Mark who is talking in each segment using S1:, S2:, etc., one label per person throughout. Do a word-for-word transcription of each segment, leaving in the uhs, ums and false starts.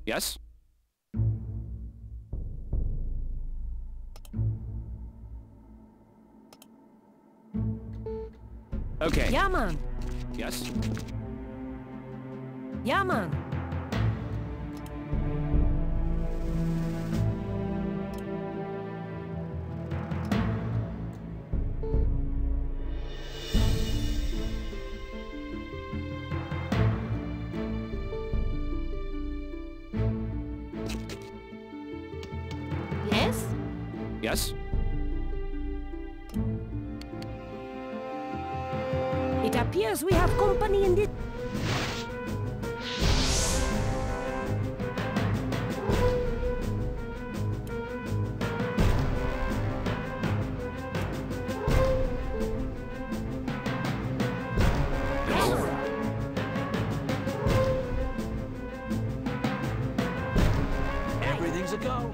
S1: Yes? Okay.
S2: Ja, man.
S1: Yes?
S2: Ja, man.
S3: Yes?
S1: Yes?
S2: It appears we have company in this.
S1: Everything's a go.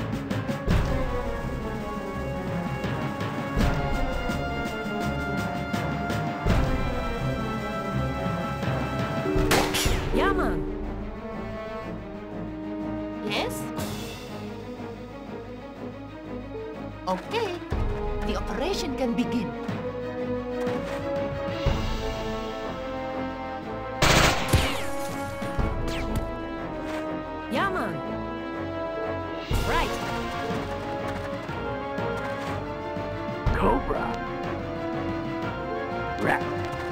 S2: Ja, man.
S3: Yes? Okay. The operation can begin.
S2: Ja, man. Right.
S4: Cobra. Rat.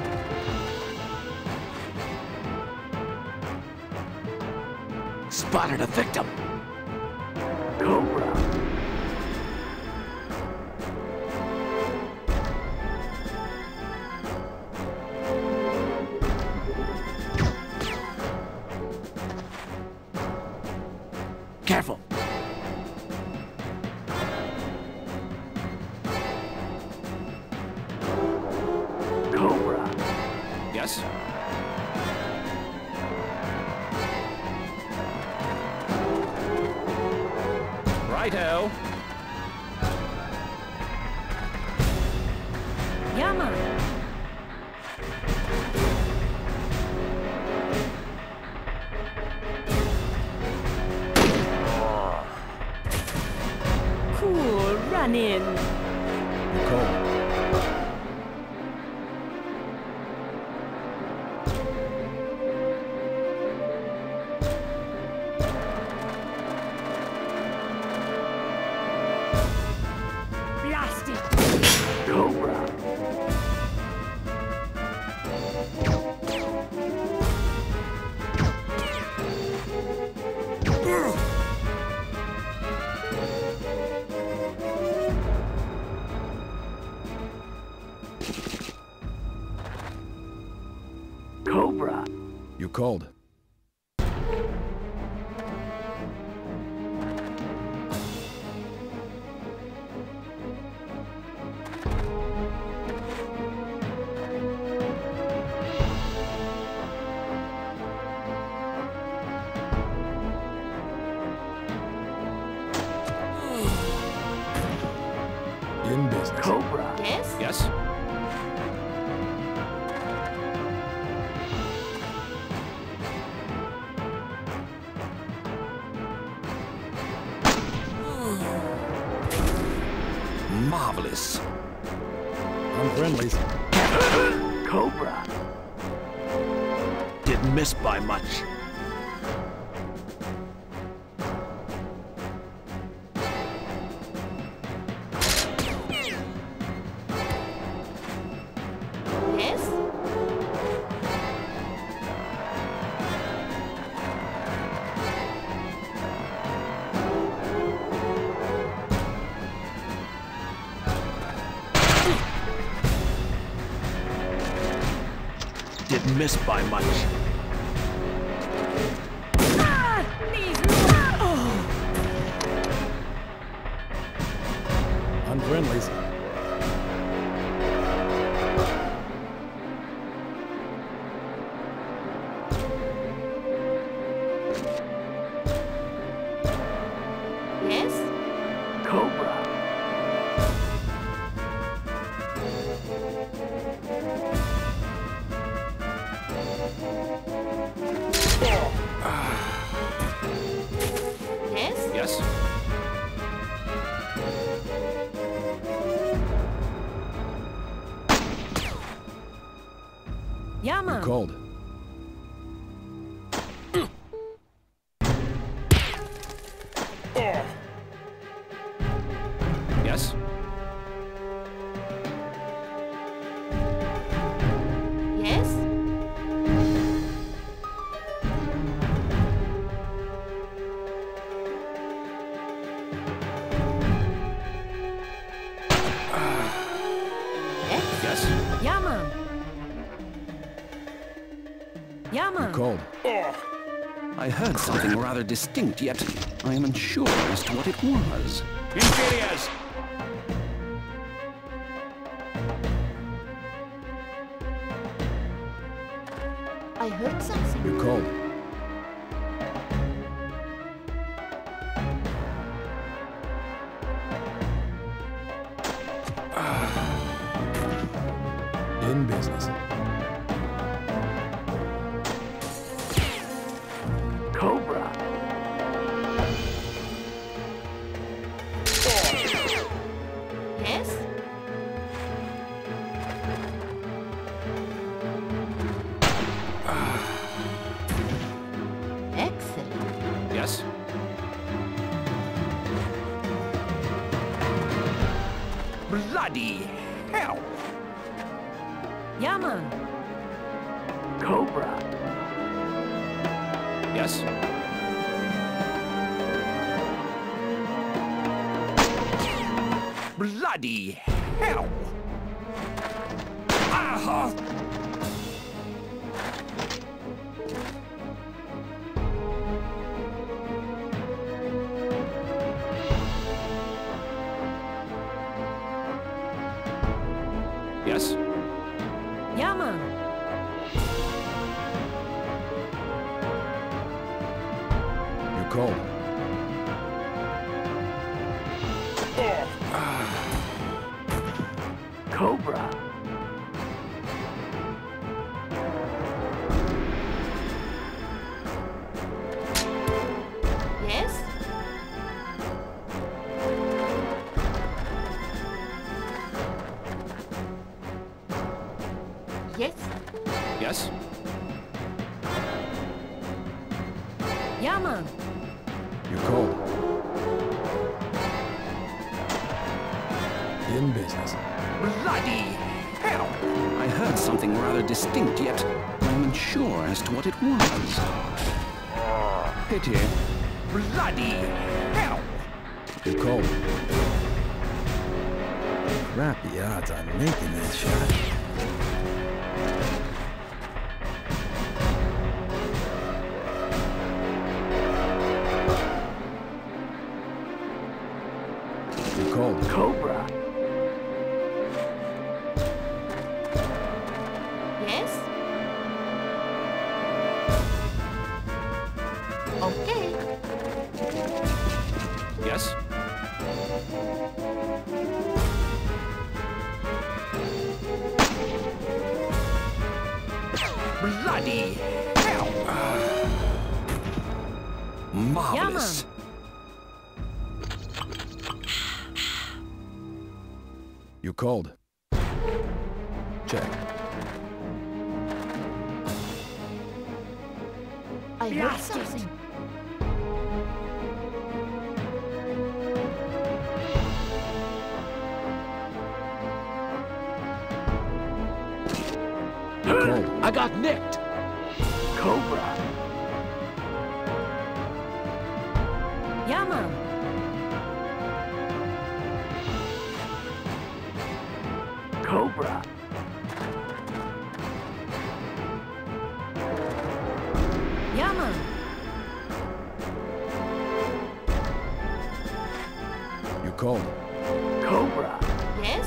S1: Spotted a victim.
S4: Cobra.
S1: Careful.
S4: Cobra.
S1: Yes? Righto.
S2: Ja, man. Cool running.
S1: Cool.
S2: Blast it.
S4: Cobra. Cobra.
S1: You called. In business.
S4: Cobra.
S3: Yes?
S1: Yes? Marvelous.
S4: Unfriendlies. Cobra.
S1: Didn't miss by much.
S3: Yes?
S1: Didn't miss by much.
S2: Ah! These oh.
S4: Unfriendlies.
S3: Yes?
S4: Cobra.
S1: Yes.
S2: Yeah, man.
S1: Cold. Yes.
S3: Yes? Yes?
S1: Yes.
S2: Yeah, man. Yeah, man.
S1: Cold. I heard something rather distinct, yet I am unsure as to what it was. Inferiors!
S3: I heard something.
S1: You're cold. In business.
S4: Cobra.
S3: Yes? Excellent.
S1: Yes. Bloody hell!
S2: Yeah, man.
S4: Cobra.
S1: Yes. Bloody hell! Ah! Yes.
S2: Yeah, man.
S1: You're cold.
S4: Cobra.
S3: Yes? Yes?
S1: Yes.
S2: Yeah, man.
S1: You're cold. In business. Bloody hell! I heard something rather distinct, yet I'm unsure as to what it was. Pity. Bloody hell! You're cold. Crappy odds on making that shot. You're cold.
S4: Cobra.
S3: Yes? Okay.
S1: Yes. Bloody hell! Marvelous. You called. Check.
S3: I heard
S2: Blast it.
S3: something.
S1: Cold. I got nicked.
S4: Cobra.
S2: Yeah, man.
S4: Cobra.
S2: Yeah, man.
S1: You called.
S4: Cobra.
S3: Yes?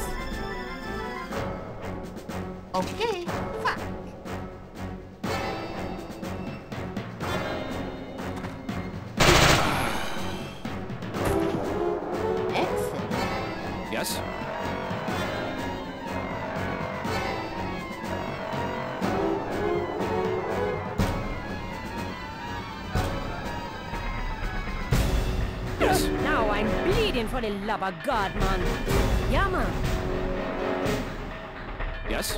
S3: Okay. Fuck. Excellent.
S1: Yes. Yes. Yes.
S2: Now I'm bleeding for the love of God, man. Yeah, man.
S1: Yes.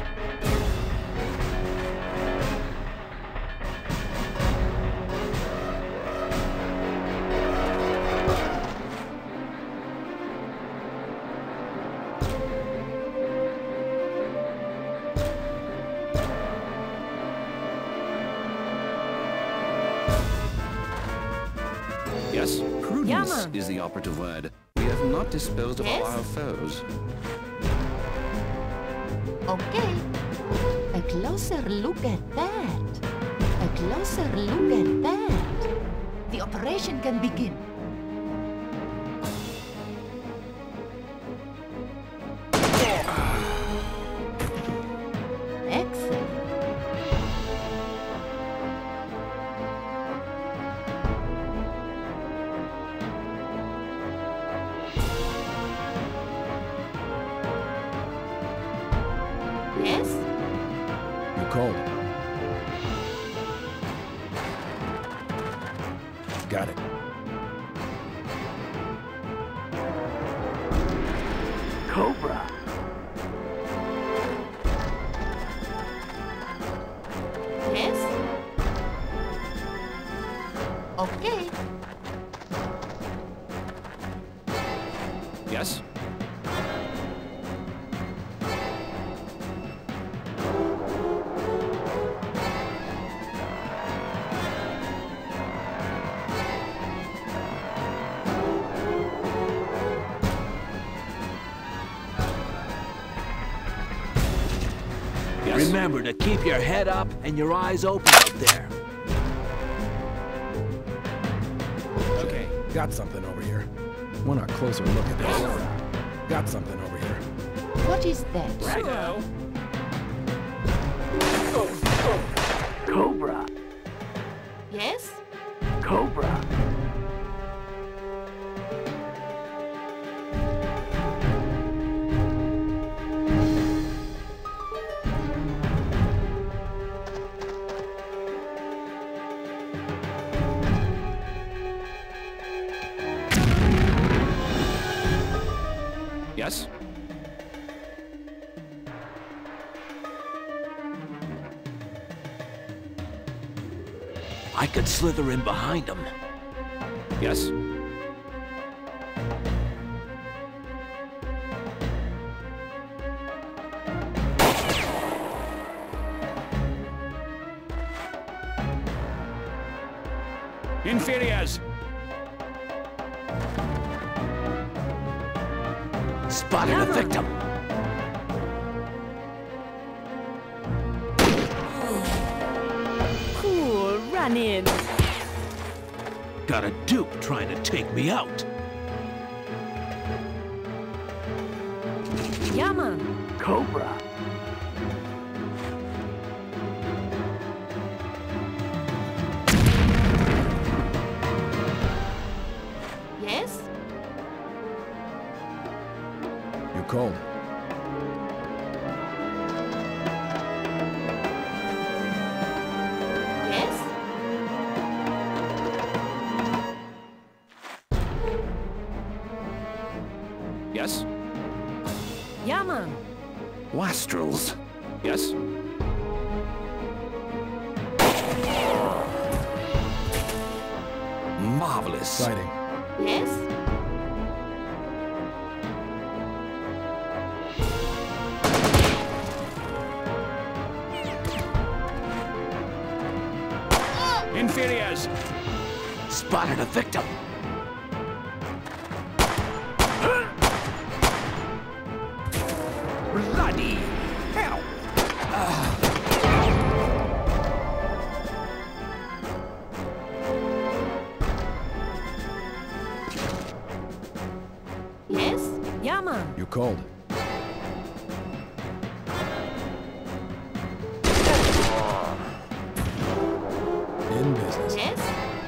S1: Yes, prudence
S2: Yeah, man.
S1: is the operative word. We have not disposed of all
S3: Yes.
S1: our foes.
S3: Okay. A closer look at that. A closer look at that. The operation can begin. Excellent. Yes?
S5: You called. Got it.
S4: Cobra.
S3: Yes? Okay.
S1: Yes. Yes.
S6: Remember to keep your head up and your eyes open out there.
S5: Okay, got something over here. Want a closer look at this? Got something over here.
S3: What is that?
S1: Righto.
S4: Cobra.
S3: Yes?
S4: Cobra.
S1: Yes.
S6: I could slither in behind him.
S1: Yes. Inferiors.
S6: Spotted
S2: Yeah,
S6: a
S2: man.
S6: victim.
S2: Cool, run in.
S6: Got a dupe trying to take me out.
S2: Yeah, man.
S4: Cobra.
S3: Yes?
S5: You called.
S3: Yes?
S1: Yes.
S2: Yeah, man.
S1: Wastrels. Yes. Marvelous.
S5: Sighting.
S3: Yes?
S1: Inferiors.
S6: Spotted a victim.
S1: Bloody hell.
S3: Yes?
S2: Yeah, man.
S5: You called. In business.
S3: Yes?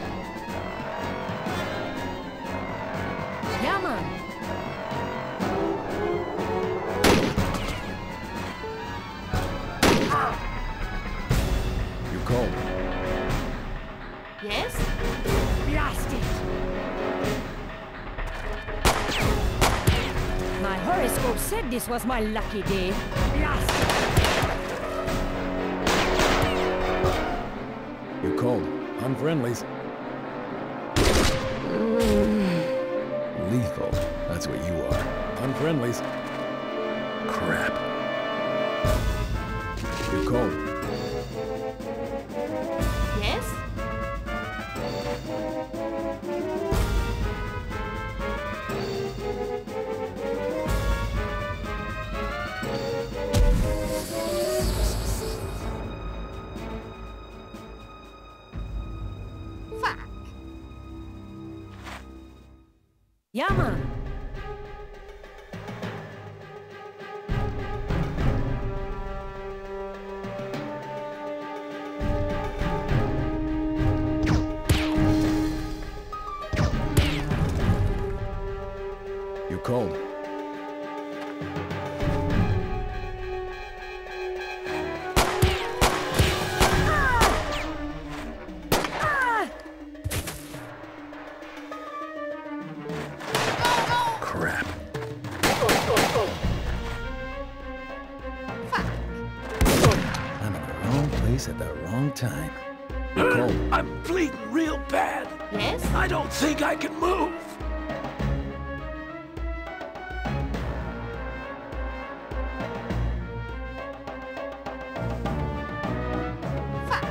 S2: Yeah, man.
S5: You called.
S3: Yes?
S2: Blast it. horoscope said this was my lucky day. Yes!
S5: You're cold. Unfriendlies. Lethal. That's what you are. Unfriendlies. Crap. You're cold.
S3: Yes? Fuck.
S2: Yeah, man.
S5: You're cold. Crap. I'm in the wrong place at the wrong time. You're cold.
S6: I'm bleeding real bad.
S3: Yes?
S6: I don't think I can move.
S3: Fuck.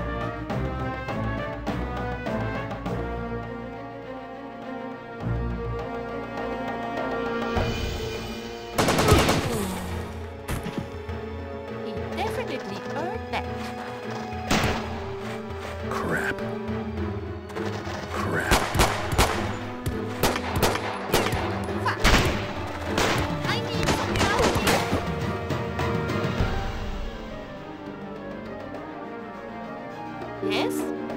S3: He definitely earned that.
S5: Crap. Crap.
S3: Fuck. I need some help here. Yes?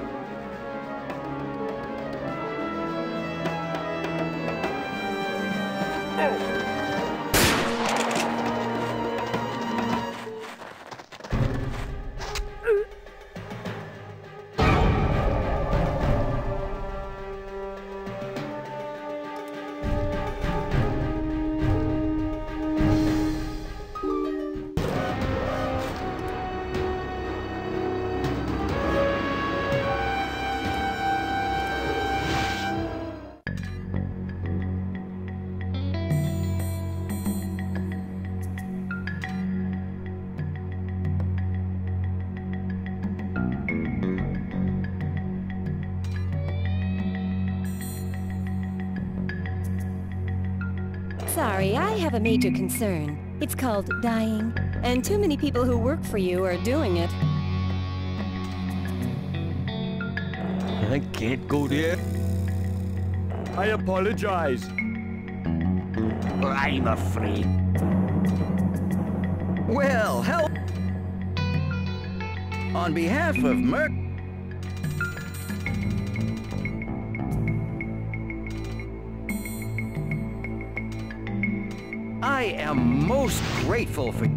S2: Sorry, I have a major concern. It's called dying, and too many people who work for you are doing it.
S7: I can't go there. I apologize.
S6: I'm afraid.
S1: Well, help! On behalf of Merc... I am most grateful for...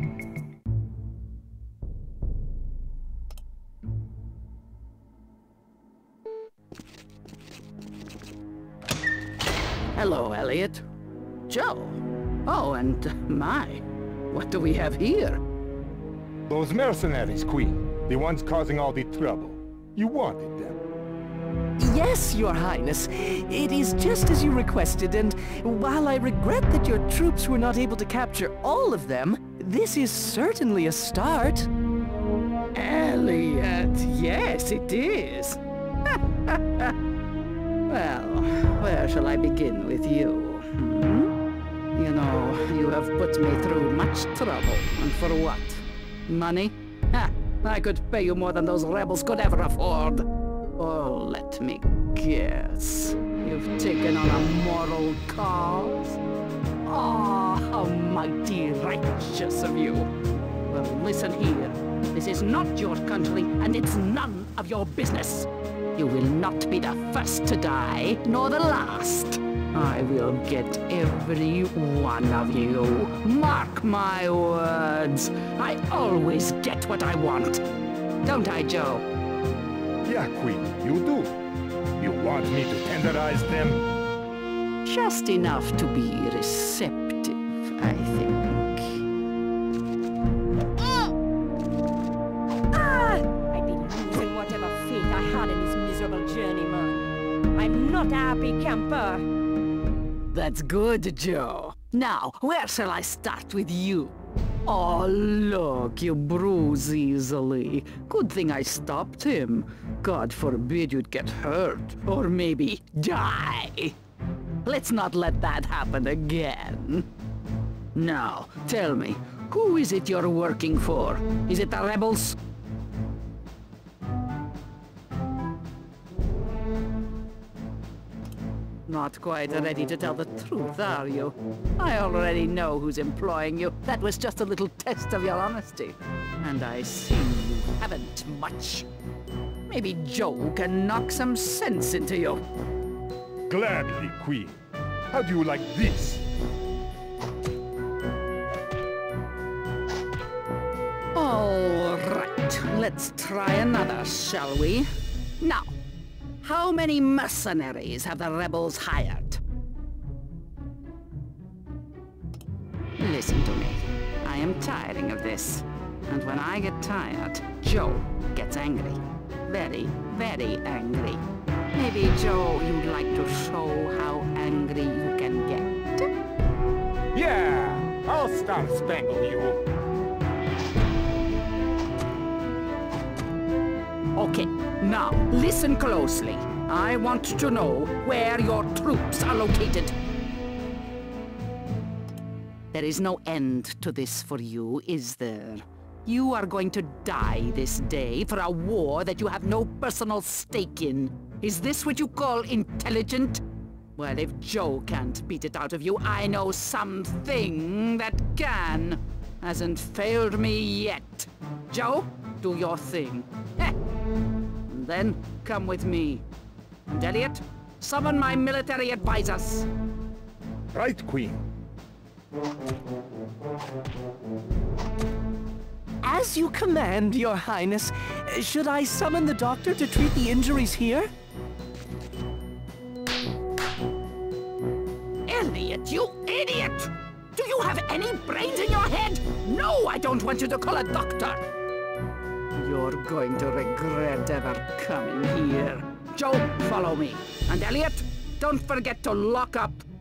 S8: Hello, Elliot. Joe. Oh, and uh, my, what do we have here?
S9: Those mercenaries, Queen. The ones causing all the trouble. You wanted them.
S10: Yes, Your Highness. It is just as you requested, and while I regret that your troops were not able to capture all of them, this is certainly a start.
S8: Elliot, yes, it is. Well, where shall I begin with you? Hmm? You know, you have put me through much trouble, and for what? Money? Ha! I could pay you more than those rebels could ever afford. Oh, let me guess. You've taken on a moral cause? Oh, how mighty righteous of you. Well, listen here. This is not your country, and it's none of your business. You will not be the first to die, nor the last. I will get every one of you. Mark my words. I always get what I want. Don't I, Joe?
S9: Yeah, Queen, you do. You want me to tenderize them?
S8: Just enough to be receptive, I think.
S2: Ah! I'd be losing whatever fate I had in this miserable journey, man. I'm not a happy camper.
S8: That's good, Joe. Now, where shall I start with you? Oh, look, you bruise easily. Good thing I stopped him. God forbid you'd get hurt, or maybe die. Let's not let that happen again. Now, tell me, who is it you're working for? Is it the rebels? Not quite ready to tell the truth, are you? I already know who's employing you. That was just a little test of your honesty. And I see you haven't much. Maybe Joe can knock some sense into you.
S9: Gladly, Queen. How do you like this?
S8: All right, let's try another, shall we? Now, how many mercenaries have the rebels hired? Listen to me. I am tiring of this. And when I get tired, Joe gets angry. Very, very angry. Maybe, Joe, you'd like to show how angry you can get?
S9: Yeah! I'll Star Spangle you.
S8: Okay, now, listen closely. I want to know where your troops are located. There is no end to this for you, is there? You are going to die this day for a war that you have no personal stake in. Is this what you call intelligent? Well, if Joe can't beat it out of you, I know something that can. Hasn't failed me yet. Joe, do your thing. Heh. And then, come with me. And Elliot, summon my military advisors.
S9: Right, Queen.
S10: As you command, Your Highness, should I summon the doctor to treat the injuries here?
S8: Elliot, you idiot! Do you have any brains in your head? No, I don't want you to call a doctor! You're going to regret ever coming here. Joe, follow me. And Elliot, don't forget to lock up